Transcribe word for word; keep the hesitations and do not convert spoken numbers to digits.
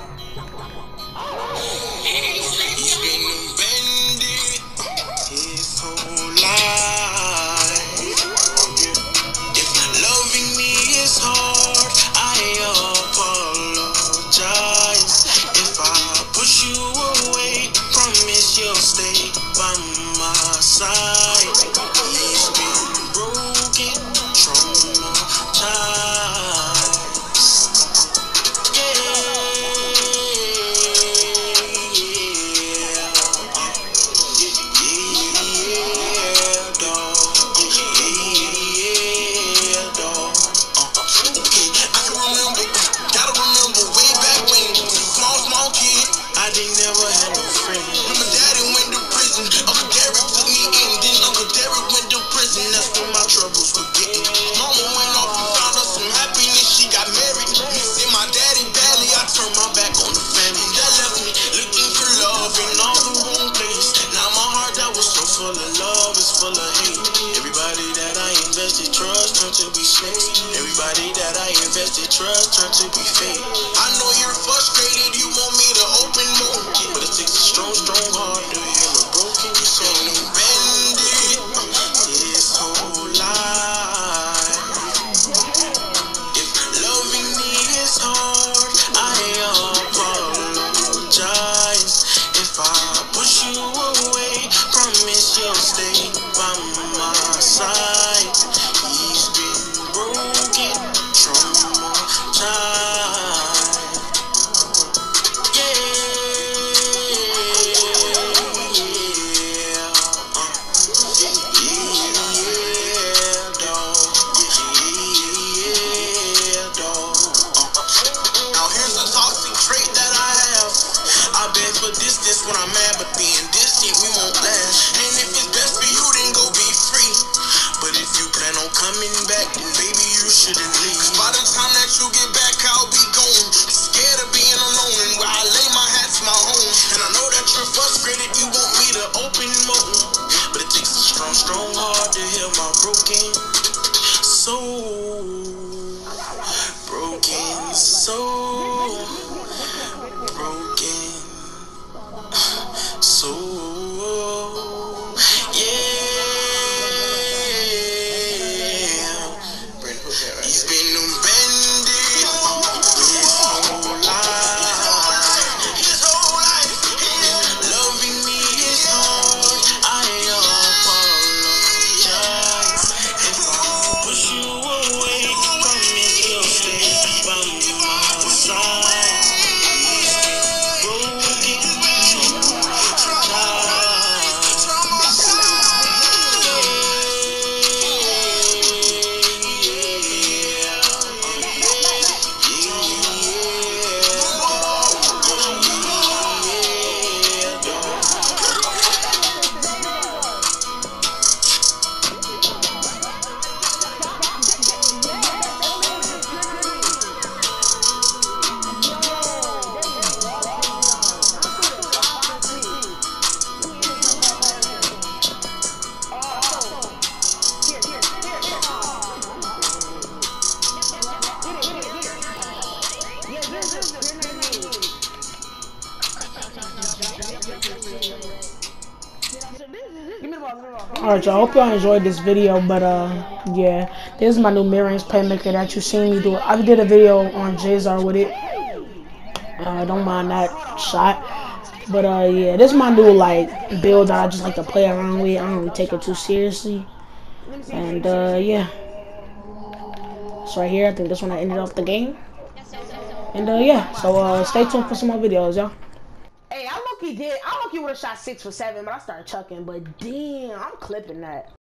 He's been abandoned his whole life. If loving me is hard, I apologize. If I push you away, promise you'll stay by my side. He's been broken, traumatized. Full of love is full of hate. Everybody that I invested trust turned to be snakes. Everybody that I invested trust turned to be fake. I know you're frustrated, you want me to open more, but it takes a strong, strong heart to heal a broken soul. Abandoned his whole life. If loving me is hard, I apologize. If I push you away, promise you'll stay by my side. He's been broken, traumatized. Yeah, yeah, uh, yeah, dog. Yeah, dog. Uh. Now here's a toxic trait that I have. I beg for distance when I'm mad, but being distant we won't last. And if it's best for you, then go be free. But if you plan on coming back, then baby you shouldn't leave. Cause by the time that you get back, I'll be gone. Scared of being alone, and where I lay my hat's my home. And I know that you're frustrated, you want me to open more, but it takes a strong, strong heart to heal my broken soul. Broken soul. Broken soul. Yeah. He's been abandoned his whole life. His whole life. Loving me is hard, I apologize. If I push you away, promise you'll stay by my side. Alright, y'all, hope y'all enjoyed this video, but uh yeah, this is my new mid-range playmaker that you seen me do. I did a video on J-Zar with it. Uh don't mind that shot. But uh yeah, this is my new like build that I just like to play around with. I don't really take it too seriously. And uh yeah. So right here, I think this one I ended off the game. And uh yeah, so uh stay tuned for some more videos, y'all. Hey, I low-key did. I low-key would have shot six for seven, but I started chucking. But damn, I'm clipping that.